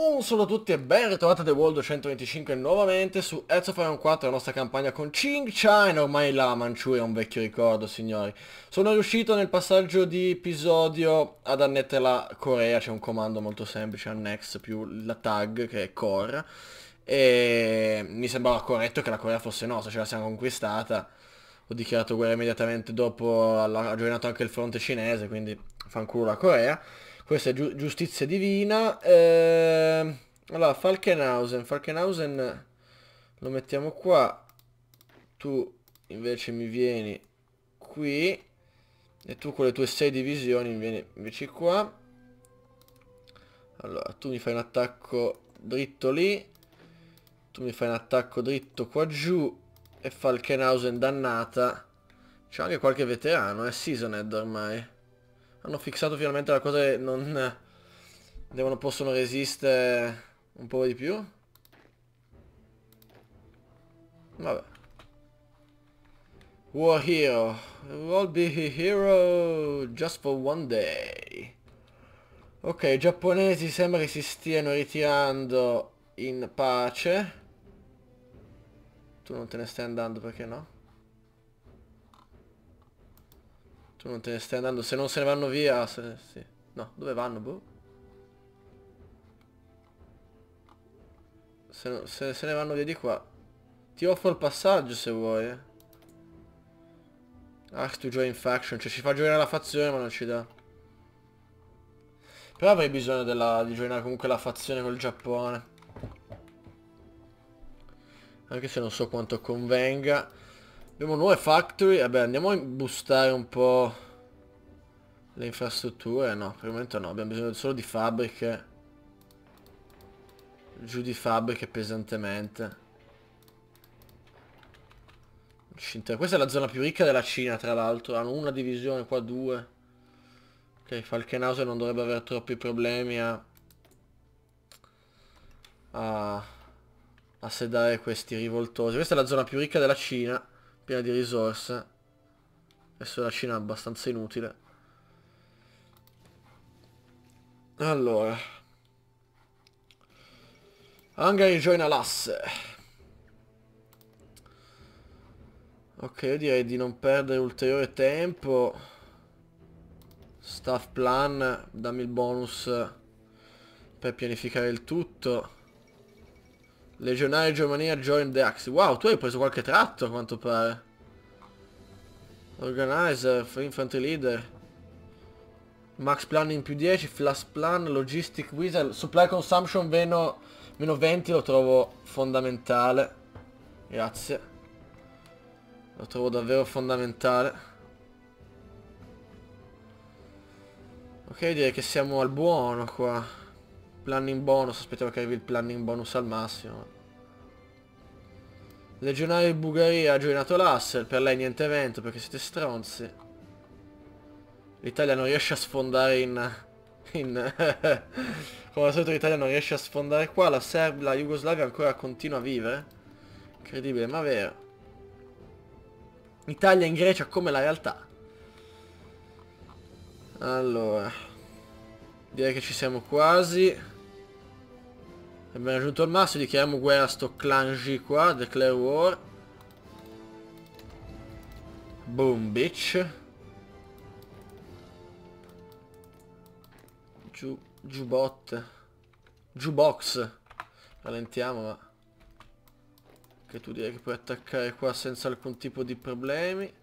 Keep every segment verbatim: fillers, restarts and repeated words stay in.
Un saluto a tutti e ben ritrovati a The World duecentoventicinque nuovamente su Hearts of Iron quattro, la nostra campagna con Ching China. Ormai la Manchuria è un vecchio ricordo, signori. Sono riuscito nel passaggio di episodio ad annettere la Corea. C'è un comando molto semplice, annex più la tag che è core. E mi sembrava corretto che la Corea fosse nostra, ce la siamo conquistata. Ho dichiarato guerra immediatamente dopo, ha gioinato anche il fronte cinese, quindi fanculo la Corea. Questa è giu- giustizia divina. Eh, allora, Falkenhausen. Falkenhausen lo mettiamo qua. Tu invece mi vieni qui. E tu con le tue sei divisioni mi vieni invece qua. Allora, tu mi fai un attacco dritto lì. Tu mi fai un attacco dritto qua giù. E Falkenhausen dannata. C'è anche qualche veterano, è seasoned ormai. Hanno fissato finalmente la cosa che non... Devono, possono resistere un po' di più. Vabbè. War hero. We'll be a hero just for one day. Ok, i giapponesi sembra che si stiano ritirando in pace. Tu non te ne stai andando, perché no? Tu non te ne stai andando, se non se ne vanno via, se, sì. No, dove vanno, boh? Se, no- se, se ne vanno via di qua. Ti offro il passaggio se vuoi, eh. Ask to join faction, cioè ci fa giocare la fazione ma non ci dà. Però avrei bisogno della, di joinare comunque la fazione col Giappone. Anche se non so quanto convenga. Abbiamo nuove factory, vabbè andiamo a boostare un po' le infrastrutture. No, per il momento no, abbiamo bisogno solo di fabbriche. Giù di fabbriche pesantemente. Questa è la zona più ricca della Cina, tra l'altro. Hanno una divisione, qua due. Ok, Falkenhausen non dovrebbe avere troppi problemi a... a... a sedare questi rivoltosi. Questa è la zona più ricca della Cina, piena di risorse. Adesso la Cina è abbastanza inutile. Allora, Hungary join l'asse. Ok, io direi di non perdere ulteriore tempo. Staff plan, dammi il bonus per pianificare il tutto. Legionario Germania join the Axis. Wow, tu hai preso qualche tratto a quanto pare. Organizer, infantry leader. Max planning più dieci, flash plan, logistic wizard, supply consumption meno, meno venti lo trovo fondamentale. Grazie. Lo trovo davvero fondamentale. Ok, direi che siamo al buono qua. Planning bonus, aspettiamo che arrivi il planning bonus al massimo. Legionario di Bulgaria ha gioinato l'Assel, per lei niente evento perché siete stronzi. L'Italia non riesce a sfondare in... in come al solito l'Italia non riesce a sfondare qua. La Serbia, la Jugoslavia ancora continua a vivere. Incredibile, ma vero. Italia in Grecia come la realtà. Allora, direi che ci siamo quasi. Abbiamo raggiunto il massimo, dichiariamo guerra a sto clangi qua, declare war. Boom, bitch. Giù, giubot. Jukebox. Rallentiamo, ma... Che tu direi che puoi attaccare qua senza alcun tipo di problemi.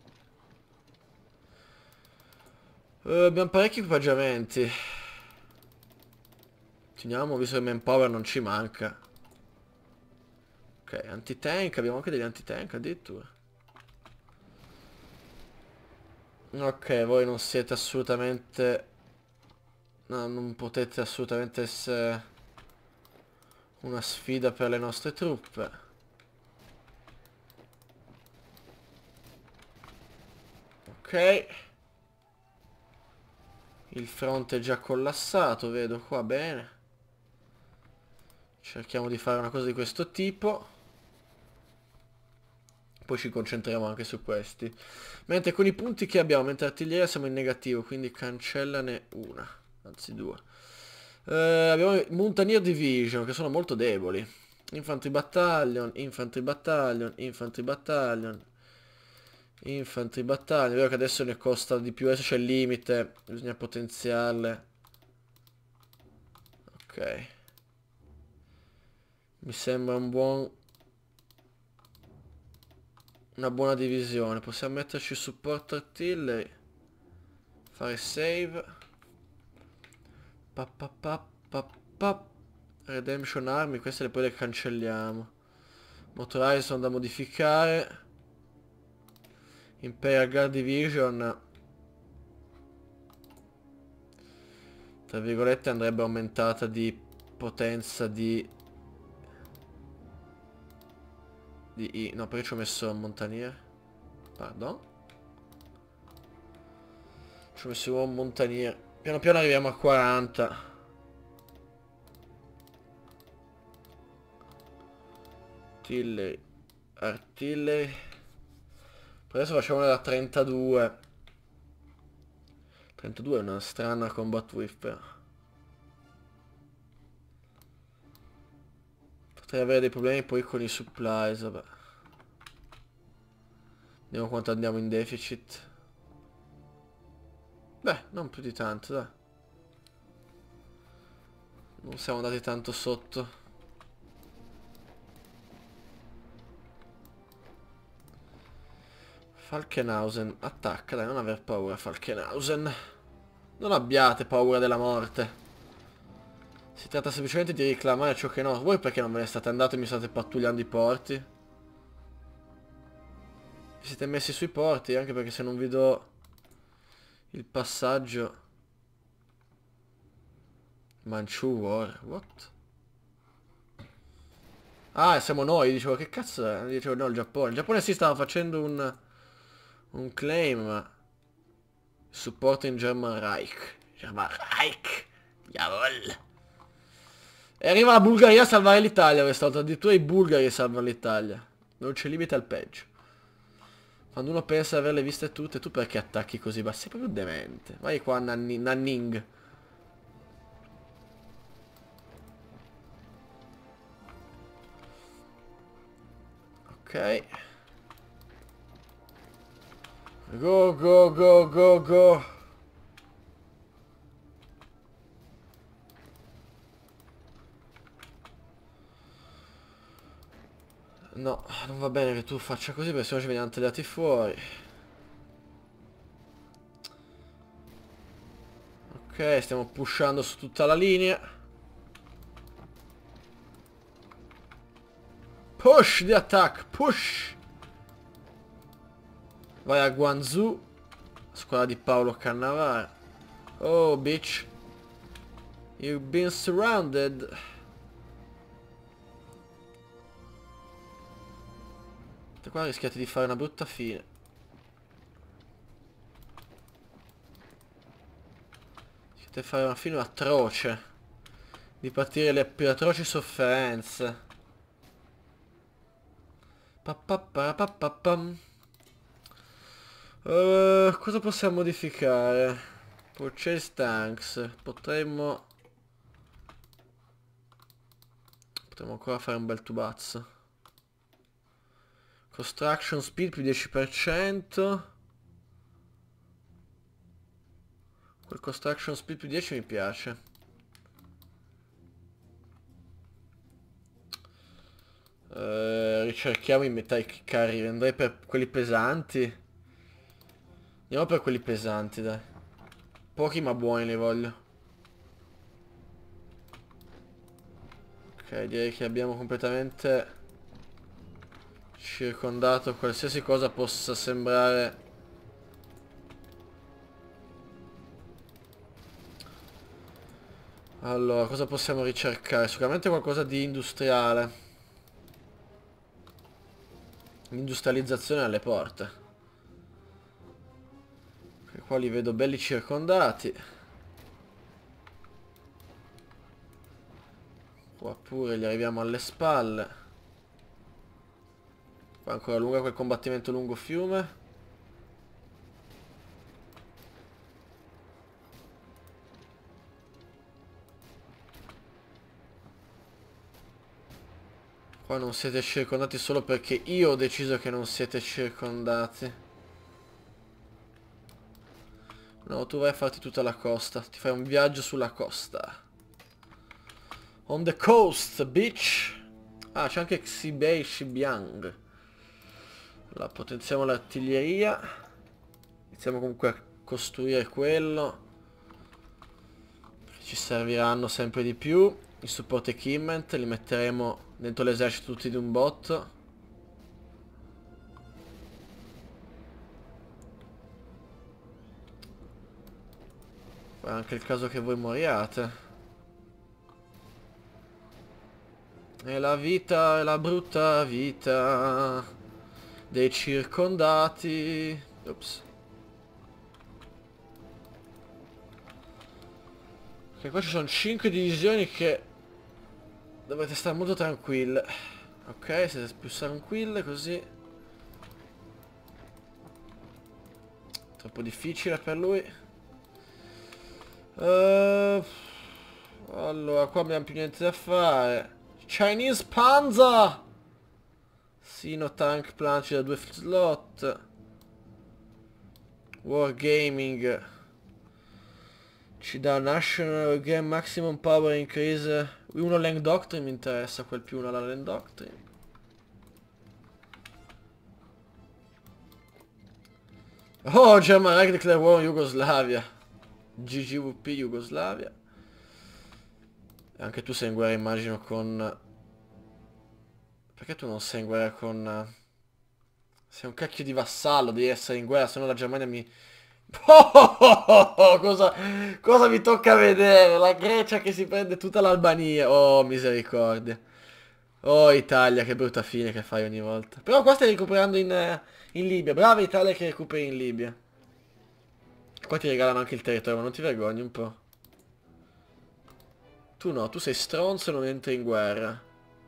Uh, abbiamo parecchi equipaggiamenti. Teniamo, visto che manpower non ci manca. Ok, anti-tank, abbiamo anche degli anti-tank addirittura. Ok, voi non siete assolutamente... No, non potete assolutamente essere una sfida per le nostre truppe. Ok. Il fronte è già collassato, vedo qua, bene. Cerchiamo di fare una cosa di questo tipo. Poi ci concentriamo anche su questi. Mentre con i punti che abbiamo, mentre artiglieria siamo in negativo, quindi cancellane una, anzi due. Eh, abbiamo i Mountaineer Division, che sono molto deboli. Infantry Battalion, Infantry Battalion, Infantry Battalion, Infantry Battalion. È vero che adesso ne costa di più, adesso c'è il limite, bisogna potenziarle. Ok. Mi sembra un buon... una buona divisione. Possiamo metterci supporto artillery. Fare save. Pa, pa, pa, pa, pa. Redemption Army, queste le poi le cancelliamo. Motorized sono da modificare. Imperial Guard Division, tra virgolette, andrebbe aumentata di potenza di... di... no, perché ci ho messo un Montanier? Pardon? Ci ho messo un Montanier. Piano piano arriviamo a quaranta. Artillery. Artillery. Per adesso facciamo da trentadue. trentadue è una strana combat whiff però. Potrei avere dei problemi poi con i supplies, vabbè. Vediamo quanto andiamo in deficit. Beh, non più di tanto, dai. Non siamo andati tanto sotto. Falkenhausen, attacca, dai, non aver paura, Falkenhausen. Non abbiate paura della morte. Si tratta semplicemente di reclamare ciò che no. Voi perché non ve ne state andati e mi state pattugliando i porti? Vi siete messi sui porti, anche perché se non vi do il passaggio... Manchu War, what? Ah, siamo noi, dicevo, che cazzo è? Dicevo, no, il Giappone. Il Giappone si stava facendo un... un claim, ma... supporto in German Reich. German Reich. Jawohl. E arriva la Bulgaria a salvare l'Italia questa volta. Addirittura i bulgari salvano l'Italia. Non c'è limite al peggio. Quando uno pensa di averle viste tutte, tu perché attacchi così? Ma sei proprio demente. Vai qua a Nanni Nanning. Ok. Go, go, go, go, go. No, non va bene che tu faccia così perché sennò ci veniamo tagliati fuori. Ok, stiamo pushando su tutta la linea. Push the attack, push! Vai a Guangzhou. Squadra di Paolo Cannavaro. Oh, bitch. You've been surrounded. Qua rischiate di fare una brutta fine. Rischiate di fare una fine atroce. Di partire le più atroci sofferenze. Pa pa pa pa pa pam. Uh, cosa possiamo modificare? Purchase tanks. Potremmo... Potremmo ancora fare un bel tubazzo. Construction speed più dieci per cento. Quel construction speed più dieci mi piace. Uh, ricerchiamo i metallic carrier. Andrei per quelli pesanti. Andiamo per quelli pesanti, dai. Pochi ma buoni ne voglio. Ok, direi che abbiamo completamente circondato qualsiasi cosa possa sembrare... Allora, cosa possiamo ricercare? Sicuramente qualcosa di industriale. L'industrializzazione alle porte. E qua li vedo belli circondati. Qua pure gli arriviamo alle spalle. Qua ancora lunga quel combattimento lungo fiume. Qua non siete circondati solo perché io ho deciso che non siete circondati. No, tu vai a farti tutta la costa. Ti fai un viaggio sulla costa. On the coast, bitch. Ah, c'è anche Xibei Shibyang. Allora, potenziamo l'artiglieria. Iniziamo comunque a costruire quello. Ci serviranno sempre di più. I support equipment li metteremo dentro l'esercito tutti di un botto. È anche il caso che voi moriate. E la vita è la brutta vita dei circondati. Ops. Che qua ci sono cinque divisioni che dovete stare molto tranquille. Ok, siete più tranquille così. Troppo difficile per lui. Uh, allora, qua abbiamo più niente da fare. Chinese Panzer! Sino Tank Planci da due slot. Wargaming ci dà National Game Maximum Power Increase. Uno Land Doctrine mi interessa, quel più uno alla Land Doctrine. Oh, German Reich declare war on Jugoslavia. G G V P Jugoslavia. E anche tu sei in guerra, immagino, con... Perché tu non sei in guerra con... Sei un cacchio di vassallo, devi essere in guerra, se no la Germania mi... Oh, oh, oh, oh, cosa, cosa mi tocca vedere? La Grecia che si prende tutta l'Albania. Oh, misericordia. Oh, Italia, che brutta fine che fai ogni volta. Però qua stai recuperando in, eh, in Libia. Brava Italia che recuperi in Libia. Qua ti regalano anche il territorio, ma non ti vergogni un po'? Tu no, tu sei stronzo e non entri in guerra.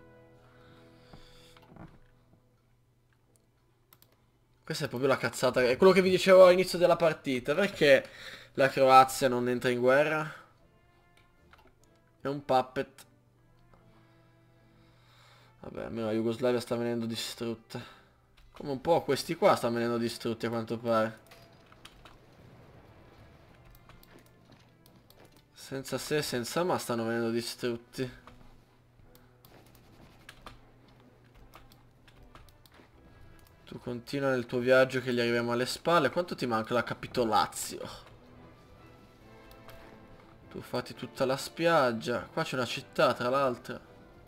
Questa è proprio la cazzata. È quello che vi dicevo all'inizio della partita. Perché la Croazia non entra in guerra? È un puppet. Vabbè, almeno la Jugoslavia sta venendo distrutta. Come un po' questi qua stanno venendo distrutti a quanto pare. Senza se, senza ma stanno venendo distrutti. Tu continua nel tuo viaggio che gli arriviamo alle spalle. Quanto ti manca la Capitolazio? Tu fatti tutta la spiaggia. Qua c'è una città, tra l'altro.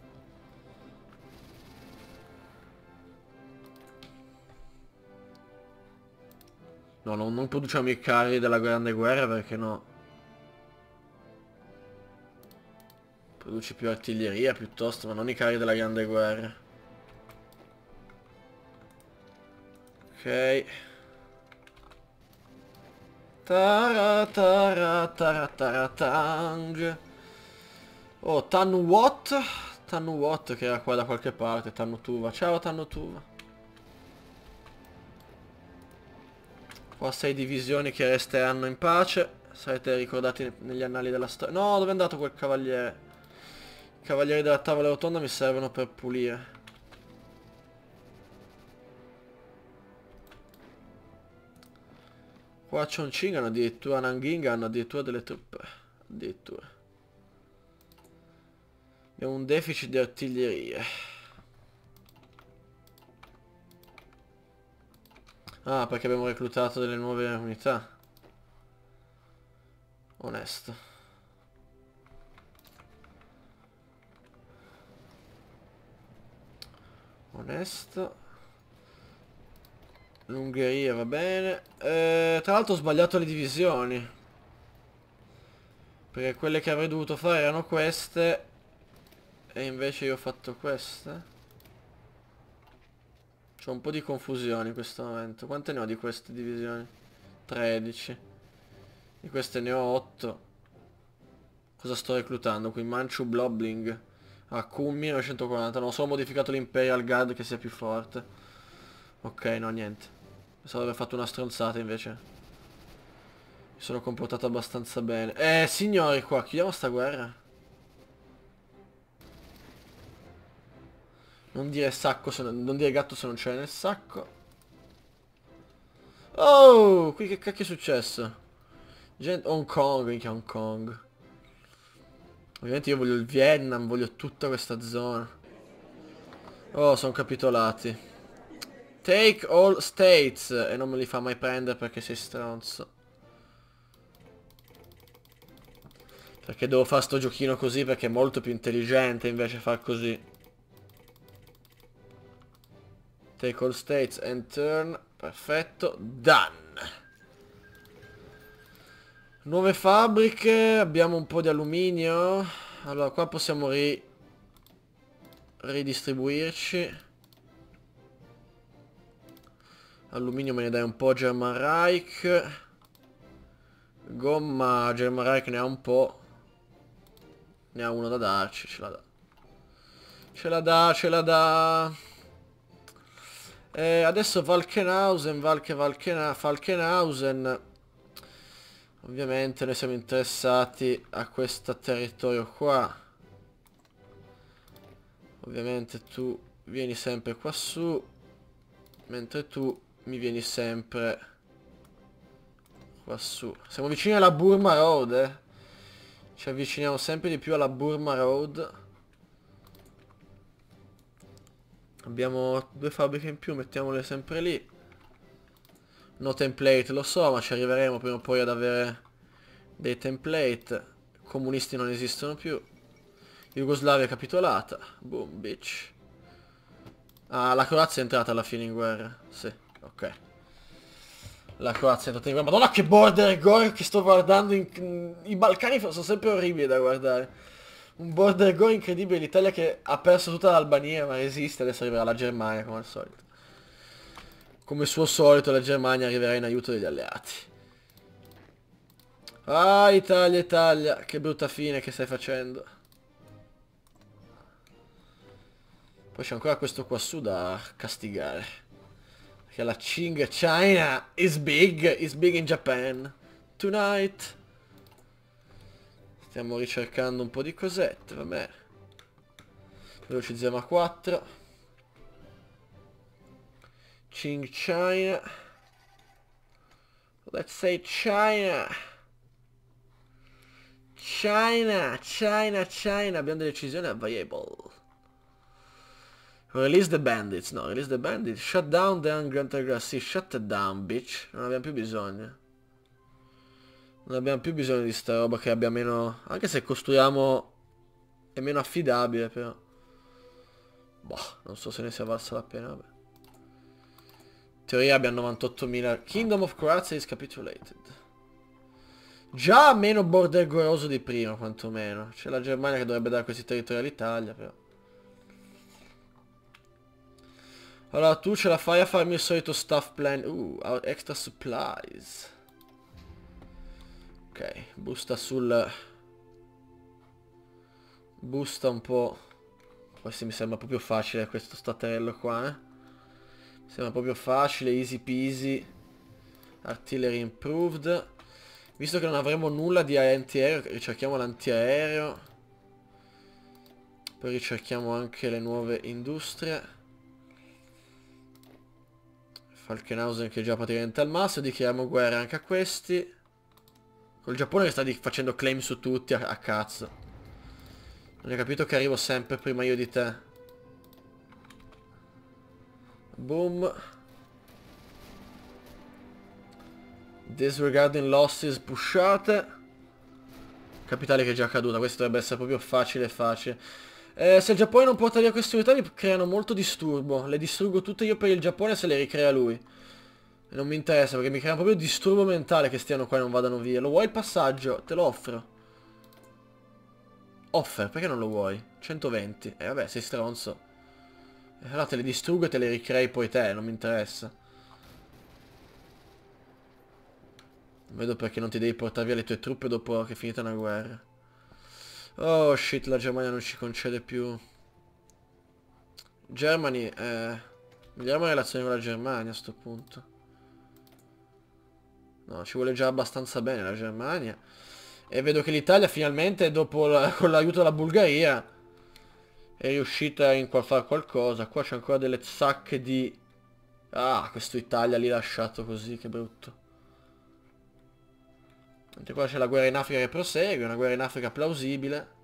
No, non, non produciamo i carri della Grande Guerra perché no. Produci più artiglieria piuttosto, ma non i carri della Grande Guerra. Ok. Tarataratatang. Oh, Tannu Wat. Tannu Wat che era qua da qualche parte. Tannu Tuva. Ciao Tannu Tuva. Qua sei divisioni che resteranno in pace. Sarete ricordati negli annali della storia. No, dove è andato quel cavaliere? I cavalieri della tavola rotonda mi servono per pulire. Qua a Chongqing hanno addirittura, a Nanjing hanno addirittura delle truppe. Addirittura. Abbiamo un deficit di artiglierie. Ah, perché abbiamo reclutato delle nuove unità. Onesto. Onesto. L'Ungheria va bene. Eh, tra l'altro ho sbagliato le divisioni. Perché quelle che avrei dovuto fare erano queste. E invece io ho fatto queste. C'ho un po' di confusione in questo momento. Quante ne ho di queste divisioni? tredici. Di queste ne ho otto. Cosa sto reclutando qui? Manchu Blobling. Ah, Q millenovecentoquaranta. Non so, ho modificato l'Imperial Guard che sia più forte. Ok, no, niente. Pensavo di aver fatto una stronzata invece. Mi sono comportato abbastanza bene. Eh, signori qua, chiudiamo sta guerra. Non dire sacco se non, non dire gatto se non c'è nel sacco. Oh, qui che cacchio è successo? Gente, Hong Kong, minchia Hong Kong. Ovviamente io voglio il Vietnam, voglio tutta questa zona. Oh, sono capitolati. Take all states. E non me li fa mai prendere perché sei stronzo. Perché devo fare sto giochino così perché è molto più intelligente invece far così. Take all states and turn. Perfetto. Done. Nuove fabbriche. Abbiamo un po' di alluminio. Allora qua possiamo ri... ridistribuirci. Alluminio me ne dai un po', German Reich. Gomma, German Reich ne ha un po'. Ne ha uno da darci, ce la dà. Ce la dà, ce la dà. E adesso Valkenhausen, Valke, Valkena, Falkenhausen. Ovviamente noi siamo interessati a questo territorio qua. Ovviamente tu vieni sempre qua su. Mentre tu mi vieni sempre qua su. Siamo vicini alla Burma Road, eh. Ci avviciniamo sempre di più alla Burma Road. Abbiamo due fabbriche in più, mettiamole sempre lì. No template, lo so, ma ci arriveremo prima o poi ad avere dei template. Comunisti non esistono più. Jugoslavia è capitolata. Boom, bitch. Ah, la Croazia è entrata alla fine in guerra. Sì, ok. La Croazia è entrata in guerra. Madonna che border gore che sto guardando. In... I Balcani sono sempre orribili da guardare. Un border gore incredibile. L'Italia che ha perso tutta l'Albania ma resiste. Adesso arriverà la Germania come al solito. Come suo solito la Germania arriverà in aiuto degli alleati. Ah, Italia, Italia. Che brutta fine che stai facendo. Poi c'è ancora questo qua su da castigare. Perché la Qing China is big. Is big in Japan. Tonight. Stiamo ricercando un po' di cosette, vabbè. Velocizziamo a quattro. Qing China. Let's say China. China, China, China. Abbiamo delle decisioni available. Release the bandits. No, release the bandits. Shut down the ungrunter. Sì, shut it down, bitch. Non abbiamo più bisogno. Non abbiamo più bisogno di sta roba che abbia meno... Anche se costruiamo... È meno affidabile, però. Boh, non so se ne sia valsa la pena, vabbè. In teoria abbiamo novantottomila. Kingdom of Croatia is capitulated. Già meno border goroso di prima, quantomeno. C'è la Germania che dovrebbe dare questi territori all'Italia, però. Allora, tu ce la fai a farmi il solito stuff plan. Uh, extra supplies. Ok, busta sul... Busta un po'. Questo mi sembra proprio facile, questo staterello qua, eh. Mi sembra proprio facile, easy peasy. Artillery improved. Visto che non avremo nulla di antiaereo, ricerchiamo l'antiaereo. Poi ricerchiamo anche le nuove industrie. Falkenhausen che è già praticamente al massimo. Dichiariamo guerra anche a questi. Col Giappone che sta facendo claim su tutti a, a cazzo. Non hai capito che arrivo sempre prima io di te. Boom. Disregarding losses pushate. Capitale che è già caduta. Questo dovrebbe essere proprio facile facile. Eh, se il Giappone non porta via queste unità mi creano molto disturbo. Le distruggo tutte io per il Giappone se le ricrea lui. E non mi interessa perché mi crea proprio disturbo mentale che stiano qua e non vadano via. Lo vuoi il passaggio? Te lo offro. Offer, perché non lo vuoi? centoventi. E eh, vabbè, sei stronzo. E allora te le distruggo e te le ricrei poi te, non mi interessa. Non vedo perché non ti devi portare via le tue truppe dopo che è finita una guerra. Oh shit, la Germania non ci concede più. Germany, eh... miglioriamo le relazioni con la Germania a sto punto. No, ci vuole già abbastanza bene la Germania. E vedo che l'Italia finalmente, dopo la, con l'aiuto della Bulgaria, è riuscita a in- fare qualcosa. Qua c'è ancora delle sacche di... Ah, questo Italia lì lasciato così, che brutto. Mentre qua c'è la guerra in Africa che prosegue, una guerra in Africa plausibile.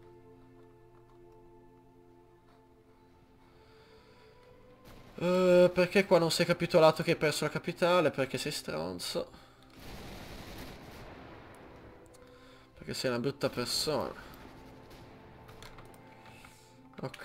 Uh, perché qua non sei capitolato che hai perso la capitale? Perché sei stronzo. Perché sei una brutta persona. Ok.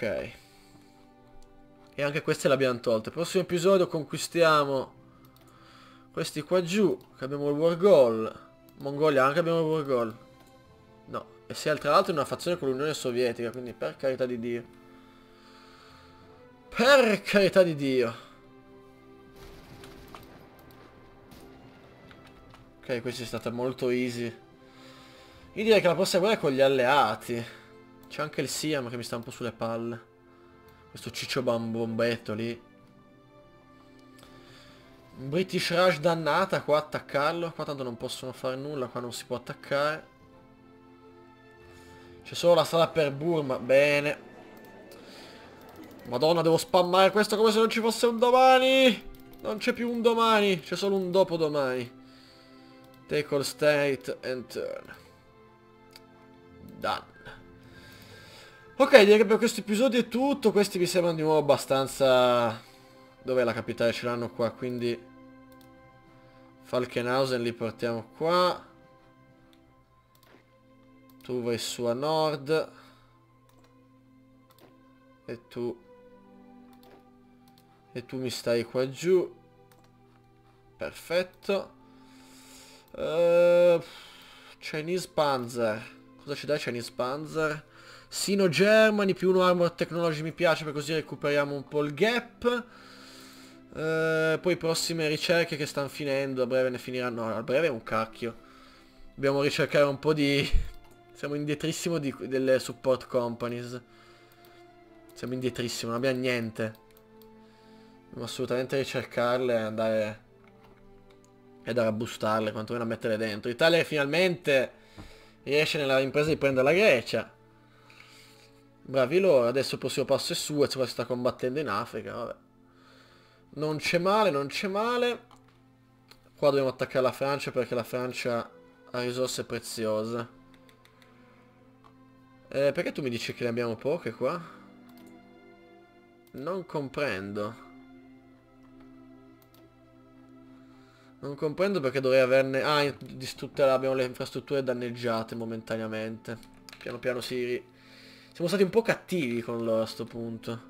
E anche queste le abbiamo tolte. Prossimo episodio conquistiamo questi qua giù. Che abbiamo il War Goal. Mongolia anche abbiamo il War Goal. No. E si è tra l'altro in una fazione con l'Unione Sovietica. Quindi per carità di Dio. Per carità di Dio. Ok, questa è stata molto easy. Io direi che la prossima guerra è con gli alleati. C'è anche il Siam che mi sta un po' sulle palle. Questo ciccio bombetto lì. British Rush dannata qua, attaccarlo. Qua tanto non possono fare nulla, qua non si può attaccare. C'è solo la strada per Burma, bene. Madonna, devo spammare questo come se non ci fosse un domani. Non c'è più un domani, c'è solo un dopodomani. Take all state and turn. Done. Ok, direi che per questo episodio è tutto. Questi mi sembrano di nuovo abbastanza... Dov'è la capitale? Ce l'hanno qua, quindi... Falkenhausen li portiamo qua. Tu vai su a nord. E tu... E tu mi stai qua giù. Perfetto. Uh, Chinese Panzer. Cosa ci dai Chinese Panzer? Sino Germany più uno Armor Technology mi piace, per così recuperiamo un po' il gap. Uh, poi prossime ricerche che stanno finendo, a breve ne finiranno. No, a breve è un cacchio. Dobbiamo ricercare un po' di... Siamo indietrissimo di... delle support companies. Siamo indietrissimo, non abbiamo niente. Dobbiamo assolutamente ricercarle e andare... E andare a bustarle, quantomeno a metterle dentro. Italia finalmente riesce nella impresa di prendere la Grecia. Bravi loro, adesso il prossimo passo è Suez, poi si sta combattendo in Africa, vabbè. Non c'è male, non c'è male. Qua dobbiamo attaccare la Francia perché la Francia ha risorse preziose. Eh, perché tu mi dici che ne abbiamo poche qua? Non comprendo. Non comprendo perché dovrei averne... Ah, distrutte abbiamo le infrastrutture danneggiate momentaneamente. Piano piano si... Siamo stati un po' cattivi con loro a sto punto.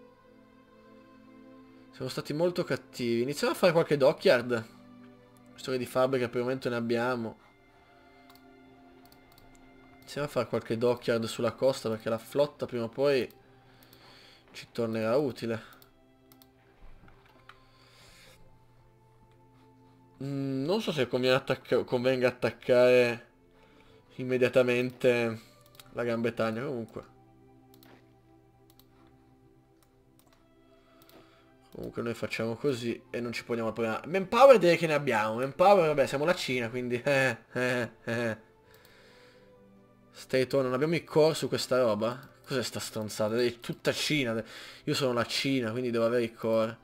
Siamo stati molto cattivi. Iniziamo a fare qualche dockyard. Storie di fabbrica per il momento ne abbiamo. Iniziamo a fare qualche dockyard sulla costa perché la flotta prima o poi ci tornerà utile. Mm, non so se conviene attacca convenga attaccare immediatamente la Gran Bretagna, comunque. Comunque noi facciamo così e non ci poniamo il problema. Manpower direi che ne abbiamo. Manpower, vabbè, siamo la Cina, quindi... Eh, eh, eh. State on, non abbiamo i core su questa roba? Cos'è sta stronzata? È tutta Cina. Io sono la Cina, quindi devo avere i core.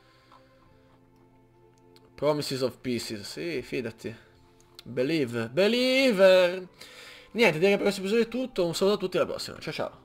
Promises of Pieces, sì, fidati. Believe, believer. Niente, direi che per questo episodio è tutto. Un saluto a tutti, alla prossima. Ciao ciao.